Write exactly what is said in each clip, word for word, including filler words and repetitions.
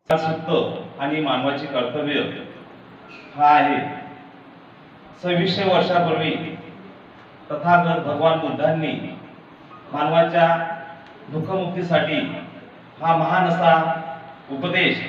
सुप्त आणि मानवाची कर्तव्य हा आहे। सव्वीसशे वर्षापूर्वी तथागत भगवान बुद्धांनी मानवाच्या दुःखमुक्तीसाठी हा महान असा उपदेश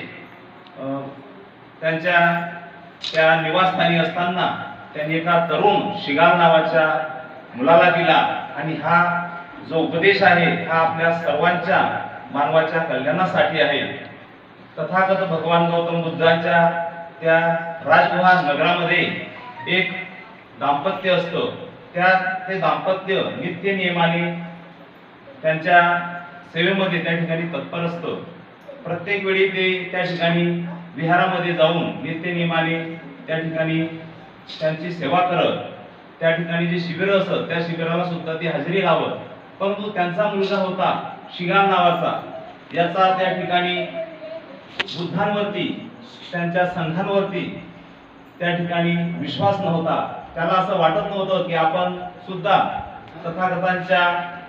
त्यांच्या त्या निवासस्थानी असताना त्यांनी एका तरुण शिगाल नावाच्या मुलाला दिला आणि हा जो उपदेश आहे हा आपल्या सर्वांच्या मानवाच्या कल्याणासाठी आहे। तथागत भगवान गौतम बुद्धांच्या त्या राजगुहा नगरामध्ये एक दाम्पत्य असतं। त्या ते दाम्पत्य नित्य नियमाने त्यांच्या सेवेमध्ये त्या ठिकाणी तत्पर असतं। प्रत्येक वेळी ते त्या ठिकाणी विहारामध्ये जाऊन नित्य नियमाने त्या ठिकाणी त्यांची सेवा करत, त्या ठिकाणी जे शिबिर असत त्या शिबिराला सुद्धा ते हजेरी लावत। परंतु त्यांचा मुलगा होता शिगाल नावाचा, याचा त्या ठिकाणी बुद्धांवरती त्यांच्या संघांवरती त्या ठिकाणी विश्वास नव्हता। त्याला असं वाटत नव्हतं की आपण सुद्धा तथागतांच्या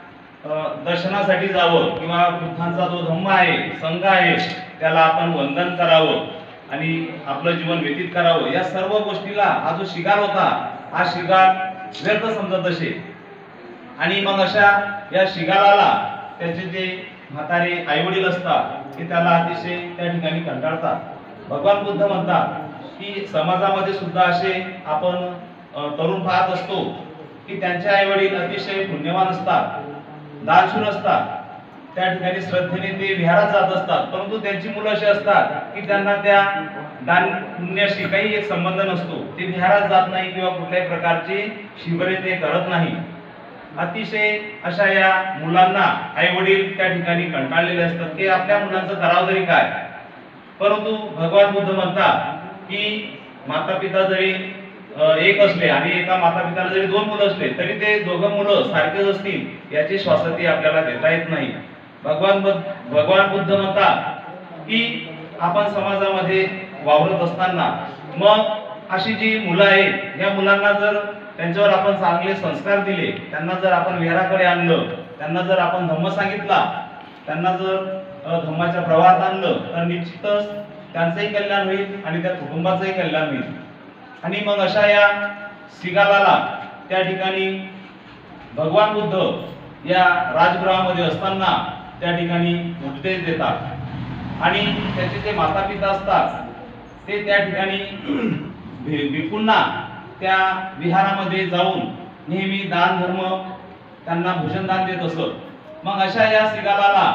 दर्शनासाठी जावं किंवा बुद्धांचा जो धम्म आहे संघ आहे त्याला आपण वंदन करावं आणि आपलं जीवन व्यतीत करावं। या सर्व गोष्टीला हा जो शिगाल होता हा शिगाल व्यर्थ समजत असे। आणि मग अशा या शिगालाला त्याचे जे म्हातारे आईवडील असतात ते त्याला अतिशय त्या ठिकाणी कंटाळतात। भगवान बुद्ध म्हणतात की समाजामध्ये सुद्धा असे आपण तरुण पाहत असतो की त्यांचे आईवडील अतिशय पुण्यवान असतात, दानशूर असतात, त्या ठिकाणी श्रद्धेने ते विहारात जात असतात, परंतु त्यांची मुलं अशी असतात की त्यांना त्या दान पुण्याशी काही एक संबंध नसतो। ते विहारात जात नाही किंवा कुठल्याही प्रकारची शिबिरे ते करत नाही। अतिशय अशा या मुलांना आई वडील त्या ठिकाणी कंटाळलेले असतात की आपल्या मुलांचं करावं तरी काय। परंतु भगवान बुद्ध म्हणतात की माता पिता जरी एक असले आणि एका माता पिताला जरी दोन मुलं असले तरी ते दोघं मुलं सारखेच असतील याची श्वासती आपल्याला देता येत नाही। भगवान भगवान बुद्ध म्हणतात की आपण समाजामध्ये वावरत असताना मग अशी जी मुलं आहेत या मुलांना जर त्यांच्यावर आपण चांगले संस्कार दिले, त्यांना जर आपण विहाराकडे आणलं, त्यांना जर आपण धम्म सांगितला, त्यांना जर धम्माच्या प्रवाहात आणलं तर निश्चितच त्यांचंही कल्याण होईल आणि त्या कुटुंबाचंही कल्याण होईल। आणि मग अशा या शिगालाला त्या ठिकाणी भगवान बुद्ध या राजगृहामध्ये असताना त्या ठिकाणी उपदेश देतात आणि त्याचे जे माता पिता असतात ते त्या ठिकाणी भिक्खूंना त्या विहारामध्ये जाऊन नेहमी दान धर्म त्यांना भोजन दान देत असत। मग अशा या शिगालाला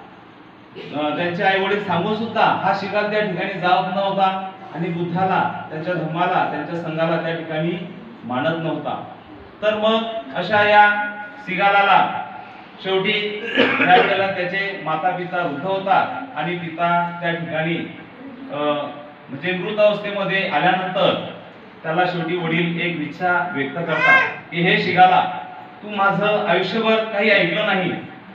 त्यांचे आई वडील सांगून सुद्धा हा शिगाल त्या ठिकाणी जात नव्हता आणि बुद्धाला, त्यांच्या धम्माला, त्यांच्या संघाला त्या ठिकाणी मानत नव्हता। तर मग अशा या शिगालाला शेवटी त्यावेळेला त्याचे माता पिता वृद्ध होतात आणि पिता त्या ठिकाणी म्हणजे मृत अवस्थेमध्ये आल्यानंतर त्याला शेवटी वडील एक इच्छा व्यक्त करतात की हे शिगाला, तू माझं आयुष्यभर काही ऐकलं नाही,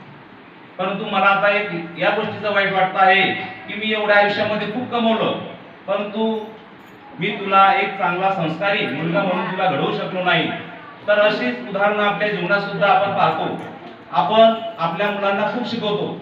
परंतु मला आता एक या गोष्टीचं वाईट वाटत आहे की मी एवढ्या आयुष्यामध्ये खूप कमवलं परंतु मी तुला एक चांगला संस्कारी मुलगा म्हणून तुला घडवू शकलो नाही। तर अशीच उदाहरणं आपल्या जीवनात सुद्धा आपण पाहतो। आपण आपल्या मुलांना खूप शिकवतो,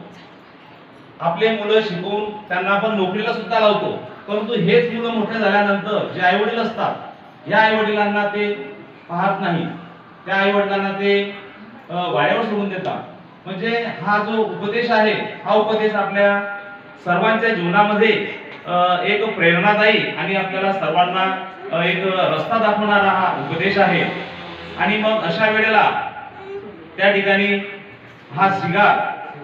आपले मुलं शिकवून त्यांना आपण नोकरीला सुद्धा लावतो, परंतु हेच मुलं मोठे झाल्यानंतर जे आई वडील असतात या आई वडिलांना ते पाहत नाही, त्या आई वडिलांना ते वाड्यावर सोडून देतात। म्हणजे हा जो उपदेश आहे हा उपदेश आपल्या सर्वांच्या जीवनामध्ये एक प्रेरणादायी आणि आपल्याला सर्वांना एक रस्ता दाखवणारा हा उपदेश आहे। आणि मग अशा वेळेला त्या ठिकाणी हा शिगाल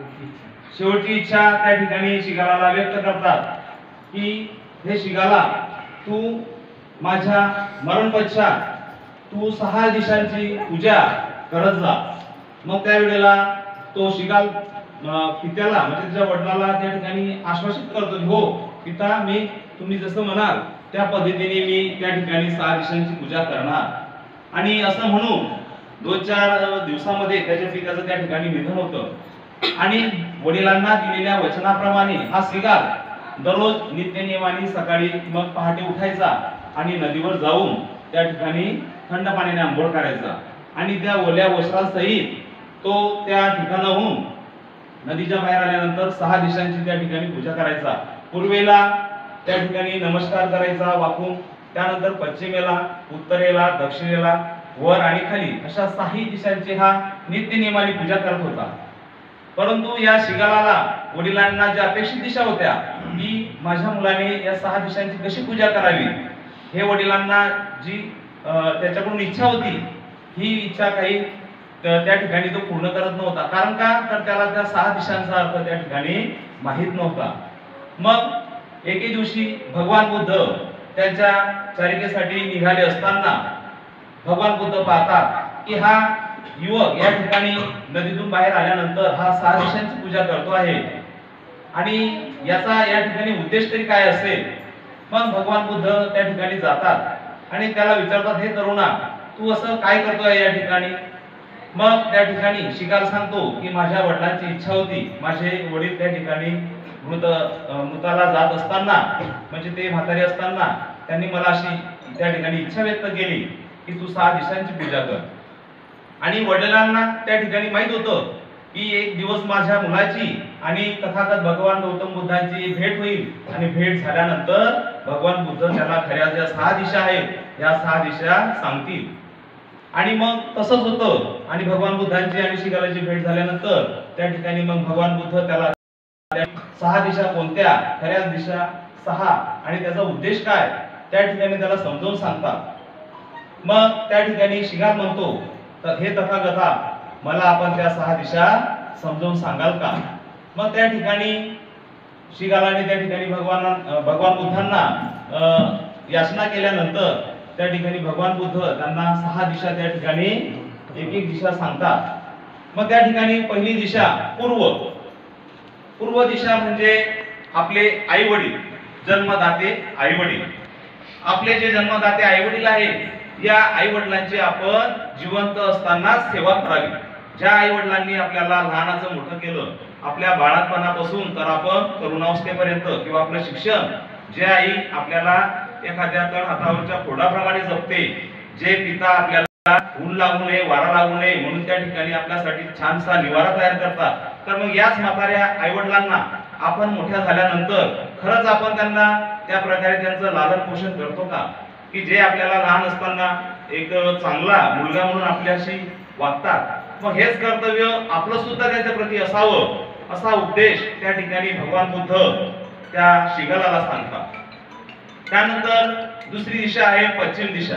शेवटची इच्छा त्या ठिकाणी शिगालाला व्यक्त करतात की हे शिगाला, तू माझ्या मरण पश्चात तू सहा दिशांची पूजा करत जा। मग त्या वेळेला तो शिगाल पित्याला म्हणजे त्याच्या वडिलाला त्या ठिकाणी आश्वासित करतो की हो पिता, मी तुम्ही जसं म्हणाल त्या पद्धतीने मी त्या ठिकाणी सहा दिशांची पूजा करणार। आणि असं म्हणून दोन चार दिवसामध्ये त्याच्या पित्याचं त्या ठिकाणी निधन होतं आणि वडिलांना दिलेल्या वचनाप्रमाणे हा शिगाल दररोज नित्य नियमाने सकाळी मग पहाटे उठायचा आणि नदीवर जाऊन त्या ठिकाणी थंड पाण्याने आंघोळ करायचा आणि त्या ओल्या वस्त्रांसहित तो त्या ठिकाणाहून नदीच्या बाहेर आल्यानंतर सहा दिशांची त्या ठिकाणी पूजा करायचा। पूर्वेला त्या ठिकाणी नमस्कार करायचा वाकून, त्यानंतर पश्चिमेला, उत्तरेला, दक्षिणेला, वर आणि खाली अशा सहा दिशांची हा नित्य नियमाने पूजा करत होता. परंतु या शिगालाला वडिलांना ज्या अपेक्षित दिशा होत्या की माझ्या मुलाने या सहा दिशांची कशी पूजा करावी, हे वडिलांना जी त्याच्याकडून इच्छा होती, ही इच्छा काही त्या ठिकाणी तो पूर्ण करत नव्हता. कारण का, तर त्याला त्या सहा दिशांचा अर्थ त्या ठिकाणी माहित नव्हता. मग एके दिवशी भगवान बुद्ध त्यांच्या चरितेसाठी निघाले असताना भगवान बुद्ध पाहतात की हा युवक या ठिकाणी नदीतून बाहेर आल्यानंतर हा सहा दिशांची पूजा करतो आहे आणि याचा या ठिकाणी उद्देश तरी काय असेल. मग भगवान बुद्ध त्या ठिकाणी जातात आणि त्याला विचारतात, हे तरुणा, तू असं काय करतोय या ठिकाणी. मग त्या ठिकाणी शिगाल सांगतो की माझ्या वडिलांची इच्छा होती, माझे वडील त्या ठिकाणी मृत मृताला जात असताना, म्हणजे ते म्हातारे असताना, त्यांनी मला अशी त्या ठिकाणी इच्छा व्यक्त केली की तू सहा दिशांची पूजा कर. आणि वडिलांना त्या ठिकाणी माहित होतं की एक दिवस माझ्या मुलाची आणि तथागत भगवान गौतम बुद्धांची भेट होईल आणि भेट झाल्यानंतर भगवान बुद्ध त्याला खऱ्या ज्या सहा दिशा आहेत या सहा दिशा सांगतील. आणि मग तसंच होतं आणि भगवान बुद्धांची आणि शिगालाची भेट झाल्यानंतर त्या ठिकाणी मग भगवान बुद्ध त्याला सहा दिशा कोणत्या, खऱ्या दिशा सहा आणि त्याचा उद्देश काय त्या ठिकाणी त्याला समजावून सांगतात. मग त्या ठिकाणी शिगाल म्हणतो, तर हे तथागता, मला आपण त्या सहा दिशा समजावून सांगाल का. मग त्या ठिकाणी शिगालाने त्या ठिकाणी भगवान भगवान बुद्धांना याचना केल्यानंतर त्या ठिकाणी भगवान बुद्ध त्यांना सहा दिशा त्या ठिकाणी एक एक दिशा सांगतात. मग त्या ठिकाणी पहिली दिशा पूर्व. पूर्व दिशा म्हणजे आपले आई वडील, जन्मदाते आई वडील. आपले जे जन्मदाते आई वडील आहेत, या आई वडिलांची आपण जिवंत असताना सेवा करावी. ज्या आई वडिलांनी आपल्याला लहानाचं मोठं केलं, आपल्या बाळपणापासून तर आपण तरुणावस्थेपर्यंत किंवा आपलं शिक्षण, जे आई आपल्याला एखाद्या तळ हातावरच्या फोडाप्रमाणे जपते, जे पिता आपल्याला ऊन लागू नये, वारा लागू नये म्हणून त्या ठिकाणी आपल्यासाठी छानसा निवारा तयार करतात, तर मग याच म्हाताऱ्या आई वडिलांना आपण मोठ्या झाल्यानंतर खरंच आपण त्यांना त्या प्रकारे त्यांचं लालन पोषण करतो का, की जे आपल्याला लहान असताना एक चांगला मुलगा म्हणून आपल्याशी वागतात. मग हेच कर्तव्य आपलं सुद्धा त्यांच्या प्रती असावं, असा उपदेश त्या ठिकाणी भगवान बुद्ध त्या शिगालाला सांगतात. त्यानंतर दुसरी दिशा आहे पश्चिम दिशा.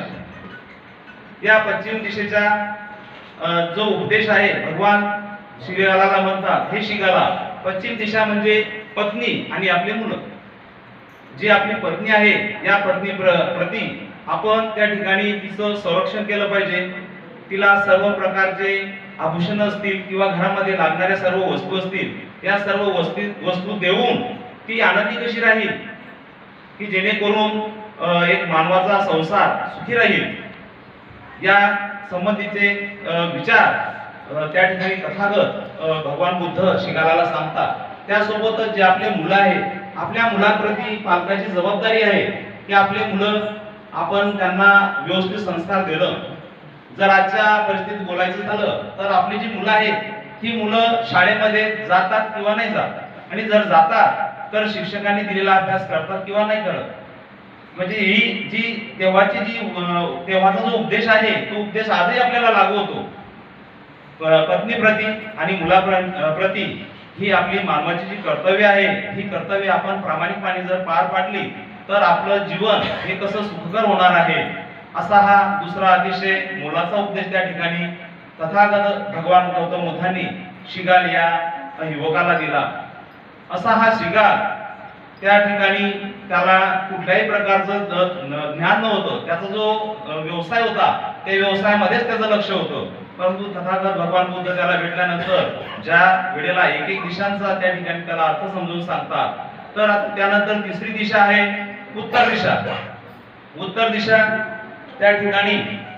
या पश्चिम दिशेचा जो उपदेश आहे भगवान शिगालाला म्हणतात, हे शिगाला, पश्चिम दिशा म्हणजे पत्नी आणि आपली मुलं. जी आपली पत्नी आहे या पत्नी प्रती आपण त्या ठिकाणी तिचं संरक्षण केलं पाहिजे. तिला सर्व प्रकारचे आभूषण असतील किंवा घरामध्ये लागणाऱ्या सर्व वस्तू असतील, या सर्व वस्तू वस्तू देऊन ती आनंदी कशी राहील, की जेणेकरून एक मानवाचा संसार सुखी राहील, या संबंधीचे विचार त्या ठिकाणी तथागत भगवान बुद्ध शिगालाला सांगतात. त्यासोबतच जे आपले मुलं आहेत, आपल्या मुलांप्रती पालकाची जबाबदारी आहे की आपले मुलं आपण त्यांना व्यवस्थित संस्कार दिलं. जर आजच्या परिस्थितीत बोलायचं झालं तर आपली जी मुलं आहेत ही मुलं शाळेमध्ये जातात किंवा नाही जात, आणि जर जातात तर शिक्षकांनी दिलेला अभ्यास करतात किंवा नाही करत. म्हणजे ही जी तेव्हाची जी तेव्हाचा जो उपदेश आहे तो उपदेश आजही आपल्याला लागू होतो. पत्नी प्रती आणि मुलाप्रती ही आपली मानवाची जी कर्तव्य आहे, ही कर्तव्य आपण प्रामाणिकपणे जर पार पाडली तर आपलं जीवन हे कसं सुखकर होणार आहे, असा हा दुसरा अतिशय मोलाचा उपदेश त्या ठिकाणी तथागत भगवान गौतम बुद्धांनी शिगाल या युवकाला दिला. असा हा शिगाल त्या ठिकाणी त्याला कुठल्याही प्रकारचं ज्ञान नव्हतं, त्याचा जो व्यवसाय होता त्या व्यवसायामध्येच त्याचं लक्ष होतं. परंतु तथागत भगवान बुद्ध त्याला भेटल्यानंतर ज्या वेळेला एक एक दिशांचा त्या ठिकाणी त्याला अर्थ समजून सांगतात. तर त्यानंतर तिसरी दिशा आहे उत्तर दिशा. उत्तर दिशा त्या ठिकाणी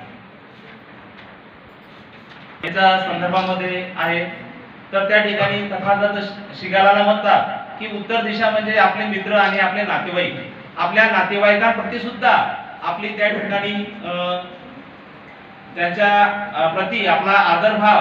याच्या संदर्भामध्ये आहे. तर त्या ठिकाणी तथागत शिगालाला म्हणतात की उत्तर दिशा म्हणजे आपले मित्र आणि आपले नातेवाईक. आपल्या नातेवाईकांप्रती सुद्धा आपली त्या ठिकाणी त्यांच्या प्रती आपला आदरभाव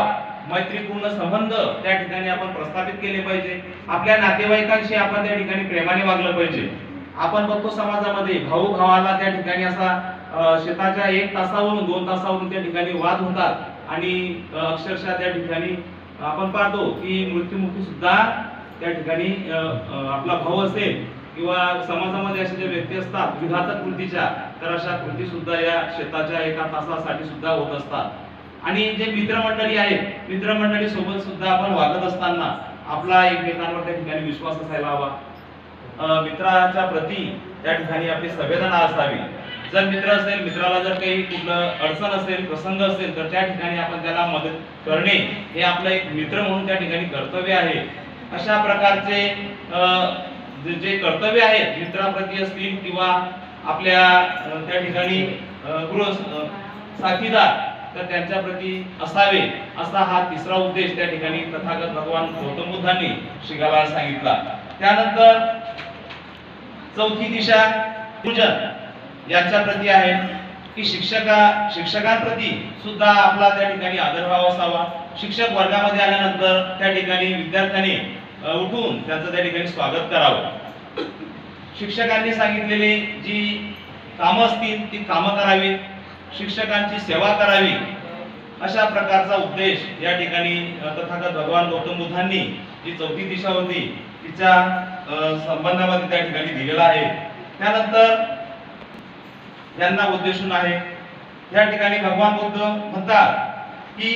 मैत्रीपूर्ण संबंध त्या ठिकाणी आपण प्रस्थापित केले पाहिजे. आपल्या नातेवाईकांशी आपण त्या ठिकाणी प्रेमाने वागलं पाहिजे. आपण बघतो समाजामध्ये भाऊ भावाला त्या ठिकाणी असा शेताच्या एक तासावरून दोन तासावरून त्या ठिकाणी वाद होतात आणि अक्षरशः त्या ठिकाणी आपण पाहतो की मृत्युमुखी सुद्धा त्या ठिकाणी आपला भाऊ असेल किंवा समाजामध्ये असे जे व्यक्ती असतात विघातक कृतीच्या, तर अशा कृती सुद्धा या शेताच्या एका तासासाठी सुद्धा होत असतात. आणि जे मित्रमंडळी आहेत, मित्रमंडळी सोबत सुद्धा आपण वागत असताना आपला एकमेकांवर त्या ठिकाणी विश्वास असायला हवा. मित्राच्या प्रती त्या ठिकाणी आपली संवेदना असावी. जर मित्र असेल, मित्राला जर काही कुठलं अडचण असेल, प्रसंग असेल, तर त्या ठिकाणी आपण त्याला मदत करणे हे आपलं एक मित्र म्हणून त्या ठिकाणी कर्तव्य आहे. अशा प्रकारचे जे कर्तव्य आहेत मित्राप्रती असतील किंवा आपल्या त्या ठिकाणी गृह साथीदार, तर त्यांच्या प्रती असावे, असा हा तिसरा उद्देश त्या ठिकाणी तथागत भगवान गौतम बुद्धांनी शिगाला सांगितला. त्यानंतर चौथी दिशा पूजन यांच्या प्रती आहे की शिक्षका शिक्षकांप्रती सुद्धा आपला त्या ठिकाणी आदरभाव असावा. शिक्षक वर्गामध्ये आल्यानंतर त्या ठिकाणी विद्यार्थ्यांनी उठून त्यांचं त्या ठिकाणी स्वागत करावं. शिक्षकांनी सांगितलेली जी कामं असतील ती कामं करावी, शिक्षकांची सेवा करावी, अशा प्रकारचा उद्देश या ठिकाणी तथागत भगवान गौतम बुद्धांनी जी चौथी दिशा होती तिच्या संबंधामध्ये त्या ठिकाणी दिलेला आहे. त्यानंतर यांना उद्देशून आहे या ठिकाणी भगवान बुद्ध म्हणतात की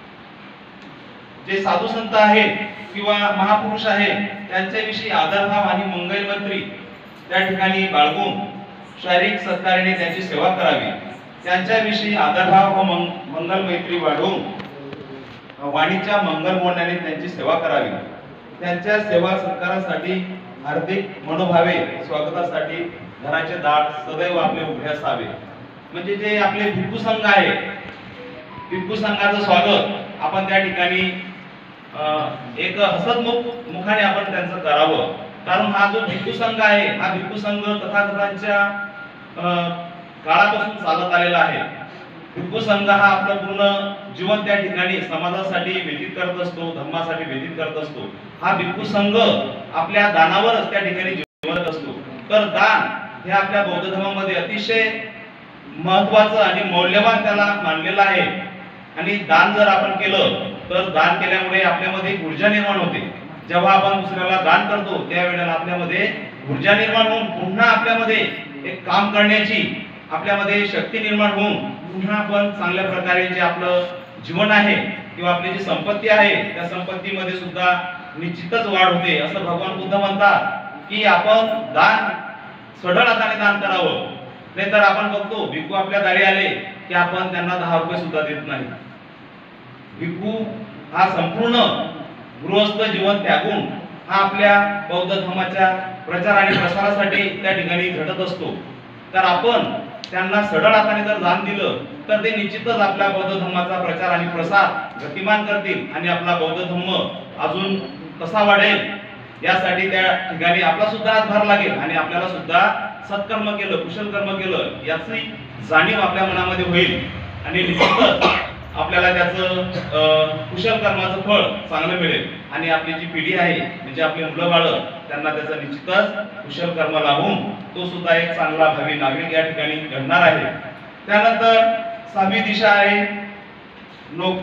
जे साधू संत आहेत किंवा महापुरुष आहेत त्यांच्याविषयी आदरभाव आणि मंगलमैत्री त्या ठिकाणी बाळगून शारीरिक सत्काराने त्यांची सेवा करावी. त्यांच्याविषयी आदरभाव व मंगल मैत्री वाढवून वाणीच्या मंगल बोलण्याने त्यांची सेवा करावी. त्यांच्या सेवा सत्कारासाठी हार्दिक मनोभावे स्वागतासाठी घराचे दार सदैव आपले उभे असावे. म्हणजे जे आपले भिक्खू संघ आहे, भिक्खू संघाचं स्वागत आपण त्या ठिकाणी एक हसतमुख मुखाने आपण त्यांचं करावं. कारण हा जो भिक्खू संघ आहे हा भिक्खू संघ तथागतांच्या काळापासून चालत आलेला आहे. भिक्खू संघ हा आपलं पूर्ण जीवन त्या ठिकाणी समाजासाठी व्यतीत करत असतो, धर्मासाठी व्यतीत करत असतो. हा भिक्खू संघ आपल्या दानावरच त्या ठिकाणी जीवत असतो. तर दान हे आपल्या बौद्ध धर्मामध्ये अतिशय महत्वाचं आणि मौल्यवान त्याला मानलेलं आहे. आणि दान जर आपण केलं तर दान केल्यामुळे आपल्यामध्ये ऊर्जा निर्माण होते. जेव्हा आपण दुसऱ्याला दान करतो त्यावेळेला आपल्यामध्ये ऊर्जा निर्माण होऊन पुन्हा आपल्यामध्ये एक काम करण्याची आपल्यामध्ये शक्ती निर्माण होऊन पुन्हा आपण चांगल्या प्रकारे जे आपलं जीवन आहे किंवा आपली जी संपत्ती आहे त्या संपत्तीमध्ये सुद्धा निश्चितच वाढ होते. असं भगवान बुद्ध म्हणतात की आपण दान सढळ हाताने दान करावं. नाहीतर आपण बघतो भिक्खू आपल्या दारी आले की आपण त्यांना दहा रुपये सुद्धा देत नाही. भिक्खू हा संपूर्ण गृहस्थ जीवन त्यागून हा आपल्या बौद्ध धर्माच्या प्रचार आणि प्रसारासाठी त्या ठिकाणी झटत असतो. तर आपण त्यांना सढळ हाताने जर दान दिलं तर ते निश्चितच आपल्या बौद्ध धर्माचा प्रचार आणि प्रसार गतिमान करतील आणि आपला बौद्ध धर्म अजून कसा वाढेल यासाठी त्या ठिकाणी आपला सुद्धा हातभार लागेल आणि आपल्याला सुद्धा सत्कर्म केलं, कुशल कर्म केलं याची जाणीव आपल्या मनामध्ये होईल आणि निश्चितच आपल्याला त्याचं कुशल कर्माचं फळ चांगलं मिळेल आणि आपली जी पिढी आहे म्हणजे आपली मुलं बाळं त्यांना त्याचं निश्चितच कुशल कर्म लावून तो सुद्धा एक चांगला भावी नागरिक या ठिकाणी घडणार आहे. त्यानंतर सहावी दिशा आहे लोक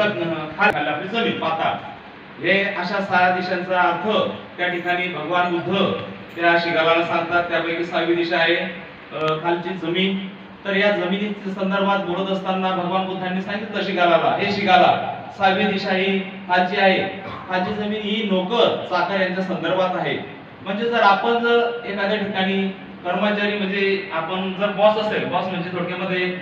आपली जमीन पाताळ. हे अशा सहा दिशांचा अर्थ त्या ठिकाणी भगवान बुद्ध त्या शिगालाला सांगतात. त्यापैकी सहावी दिशा आहे खालची जमीन. तर या जमिनीच्या संदर्भात बोलत असताना भगवान बुद्धांनी सांगितलं शिगालाला, हे शिगाला सहावी दिशा ही खालची आहे. खालची जमीन ही नोकर चाकर यांच्या संदर्भात आहे. म्हणजे जर आपण जर एखाद्या ठिकाणी कर्मचारी म्हणजे आपण जर बॉस असेल, बॉस म्हणजे थोडक्यामध्ये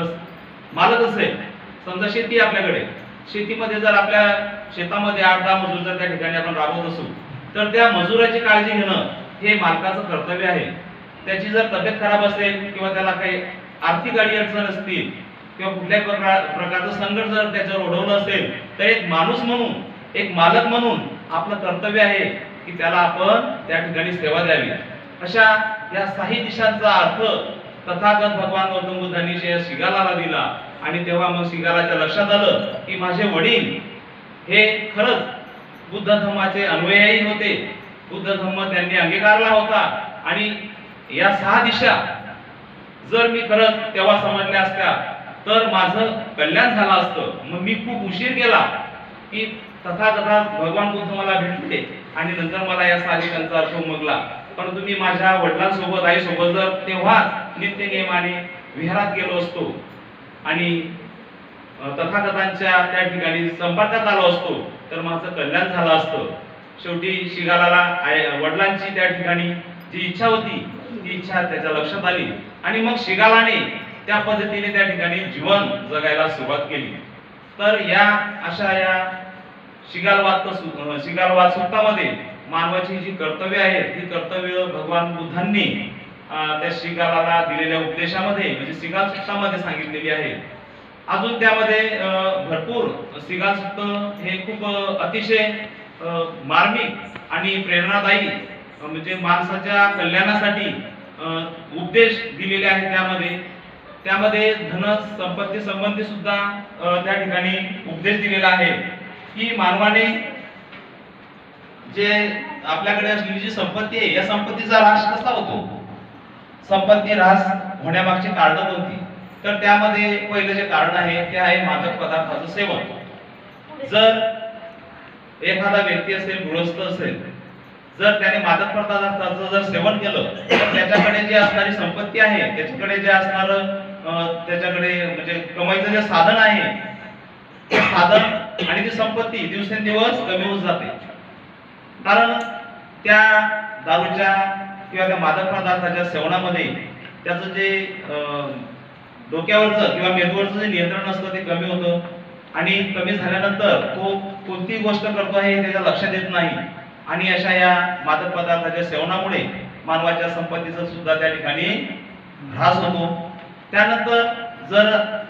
मालक असेल, समजा शेती आपल्याकडे, शेतीमध्ये जर आपल्या शेतामध्ये आठ दहा मजूर जर त्या ठिकाणी आपण राबवत असू तर त्या मजुराची काळजी घेणं हे मालकाचं कर्तव्य आहे. त्याची जर तब्येत खराब असेल किंवा त्याला काही आर्थिक अडचण असतील किंवा कुठल्याही प्रकारचं संकट जर त्याच्यावर ओढवलं असेल तर एक माणूस म्हणून, एक मालक म्हणून आपलं कर्तव्य आहे की त्याला आपण त्या ठिकाणी सेवा द्यावी. अशा या सहा दिशांचा अर्थ तथागत भगवान गौतम बुद्धांनी शिगालाला दिला आणि तेव्हा मग शिगालाच्या लक्षात आलं की माझे वडील हे खरंच बुद्ध धर्माचे अन्वयही होते. बुद्ध धर्म त्यांनी अंगीकारला होता आणि या सहा दिशा जर मी खरंच तेव्हा समजल्या असत्या तर माझं कल्याण झालं असतं. मग मी खूप उशीर केला की तथातथात भगवान बुद्ध मला भेटले आणि नंतर मला या सहा दिशांचा अर्थ उमगला. परंतु मी माझ्या वडिलांसोबत आईसोबत जर तेव्हाच नित्य नियमाने विहारात गेलो असतो आणि तथागतांच्या त्या ठिकाणी संपर्कात आलो असतो तर माझं कल्याण झालं असतं. शेवटी शिगालाला वडिलांची त्या ठिकाणी जी इच्छा होती ती इच्छा त्याच्या लक्षात आली आणि मग शिगालाने त्या पद्धतीने त्या ठिकाणी जीवन जगायला सुरुवात केली. तर या अशा या शिगालवाद शिगालवाद सूक्तामध्ये मानवाची जी कर्तव्य आहेत ही कर्तव्य भगवान बुद्धांनी त्या शिगालाला दिलेल्या उपदेशामध्ये म्हणजे शिगाल सूक्तामध्ये सांगितलेली आहे. अजून त्यामध्ये भरपूर शिगाल सूक्त हे खूप अतिशय मार्मिक आणि प्रेरणादायी म्हणजे माणसाच्या कल्याणासाठी उपदेश दिलेले आहेत. त्यामध्ये त्यामध्ये धन संपत्ती संबंधी सुद्धा त्या ठिकाणी उपदेश दिलेला आहे की मानवाने जे आपल्याकडे असलेली जी संपत्ती आहे या संपत्तीचा ऱ्हास कसा होतो, संपत्ती ऱ्हास होण्यामागची कारणं कोणती. तर त्यामध्ये पहिलं जे कारण आहे ते आहे मादक पदार्थाचं सेवन. जर एखादा व्यक्ती असेल, गृहस्थ असेल, जर त्याने मादक पदार्थाचं जर सेवन केलं तर त्याच्याकडे जे असणारी संपत्ती आहे, त्याच्याकडे जे असणार त्याच्याकडे म्हणजे कमाईचं जे साधन आहे ते साधन आणि ती संपत्ती दिवसेंदिवस कमी होत जाते. कारण त्या दारूच्या किंवा त्या मादक पदार्थाच्या सेवनामध्ये त्याचं जे डोक्यावरचं किंवा मेंदूवरचं जे नियंत्रण असतं ते कमी होतं आणि कमी झाल्यानंतर तो कोणती गोष्ट करतो आहे त्याच्या लक्षात येत नाही आणि अशा या मादक पदार्थाच्या सेवनामुळे मानवाच्या संपत्तीचा सुद्धा त्या ठिकाणी ऱ्हास होतो. त्यानंतर जर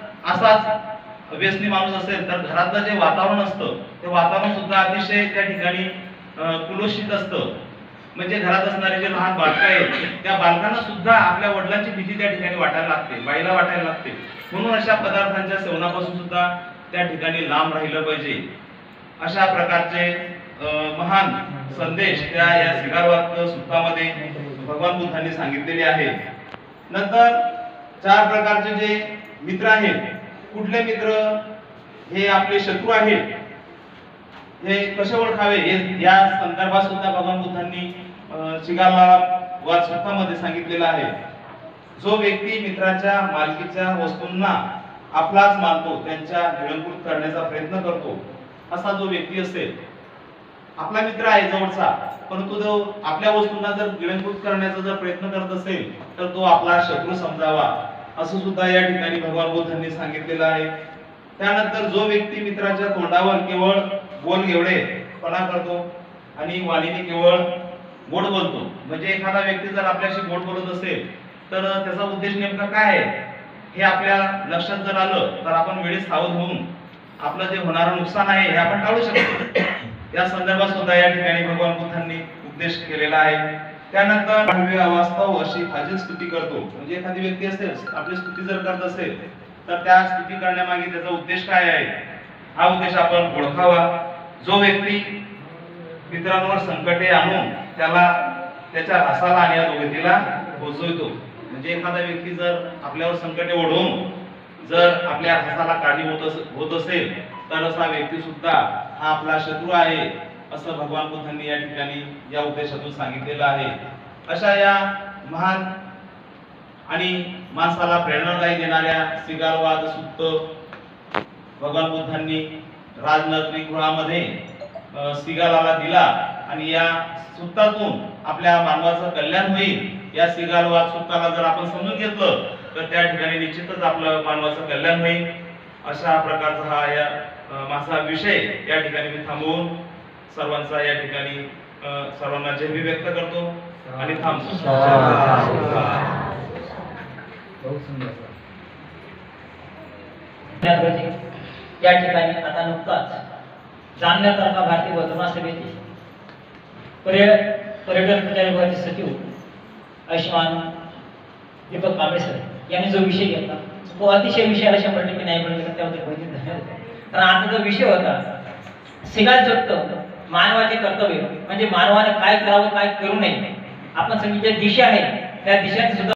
असाच व्यसनी माणूस असेल तर घरातलं जे वातावरण असतं ते वातावरण सुद्धा अतिशय त्या ठिकाणी कुलुषित असतं. म्हणजे घरात असणारे जे लहान बालकं आहेत त्या बालकांना सुद्धा आपल्या वडिलांची भीती त्या ठिकाणी वाटायला लागते, बाईला वाटायला लागते. म्हणून अशा पदार्थांच्या सेवनापासून सुद्धा त्या ठिकाणी लांब राहिलं पाहिजे. अशा प्रकारचे महान संदेश त्या या शिगालवाद सूक्तामध्ये भगवान बुद्धांनी सांगितलेले आहे. नंतर चार प्रकारचे जे मित्र आहेत, कुठले मित्र हे आपले शत्रू आहेत हे कसे ओळखावे या संदर्भात सुद्धा भगवान बुद्धांनी शिगालवाद सूक्तामध्ये सांगितलेलं आहे. जो व्यक्ती मित्राच्या मालकीच्या वस्तूंना आपलाच मानतो, त्यांच्या गिळंकृत करण्याचा प्रयत्न करतो, असा जो व्यक्ती असेल, आपला मित्र आहे जवळचा, परंतु जो आपल्या वस्तूंना जर गिळंकृत करण्याचा जर प्रयत्न करत असेल तर तो आपला शत्रू समजावा, असं सुद्धा या ठिकाणी भगवान बुद्धांनी सांगितलेलं आहे. त्यानंतर जो व्यक्ती मित्राच्या तोंडावर केवळ बोल एवढेपणा करतो आणि वाणीने केवळ गोड बोलतो, म्हणजे एखादा व्यक्ती जर आपल्याशी गोड बोलत असेल तर त्याचा उद्देश नेमका काय आहे हे आपल्या लक्षात जर आलं तर आपण वेळेस सावध होऊन आपलं जे होणारं नुकसान आहे हे आपण टाळू शकतो. या संदर्भात सुद्धा या ठिकाणी भगवान बुद्धांनी उपदेश केलेला आहे. त्यानंतर अवास्तव अशी फाजील स्तुती करतो, म्हणजे एखादी व्यक्ती असेल आपली स्तुती जर करत असेल तर त्या स्तुती करण्यामागे त्याचा उद्देश काय आहे हा उद्देश आपण ओळखावा. जो व्यक्ती मित्रांवर संकटे आणून त्याला त्याच्या रसाला आणि अधोगतीला पोहोचवतो, म्हणजे एखादा व्यक्ती जर आपल्यावर संकटे ओढवून जर आपल्या रसाला कारणीभूत होत असेल तर असा व्यक्ती सुद्धा हा आपला शत्रू आहे, असं भगवान बुद्धांनी या ठिकाणी या उद्देशातून सांगितलेलं आहे. अशा या महान आणि माणसाला प्रेरणादायी देणाऱ्या शिगालवाद सूक्त भगवान बुद्धांनी राजनगरी गृहामध्ये शिगालाला दिला आणि या सूक्तातून आपल्या मानवाचं कल्याण होईल. या शिगालवाद सूक्ताला जर आपण समजून घेतलं तर त्या ठिकाणी निश्चितच आपलं मानवाचं कल्याण होईल. अशा प्रकारचा हा या माझा विषय या ठिकाणी मी थांबवून सर्वांचा या ठिकाणी सर्वांना जय भी व्यक्त करतो आणि थांबतो. या ठिकाणी आता नुकताच जालन्यासारखा भारतीय वर्तमान सभेचे पर्यटन प्रचार विभागाचे सचिव आयुष्मान दीपक कांबळे सर यांनी जो विषय घेतला तो अतिशय विषयाला शंभर टक्के नाही म्हणून त्याबद्दल भरपूर धन्यवाद. कारण आता जो विषय होता सिगाल जगतं मानवाचे कर्तव्य म्हणजे मानवाने काय करावं काय करू नये. आपण सगळी ज्या दिशा आहे त्या दिशेत सुद्धा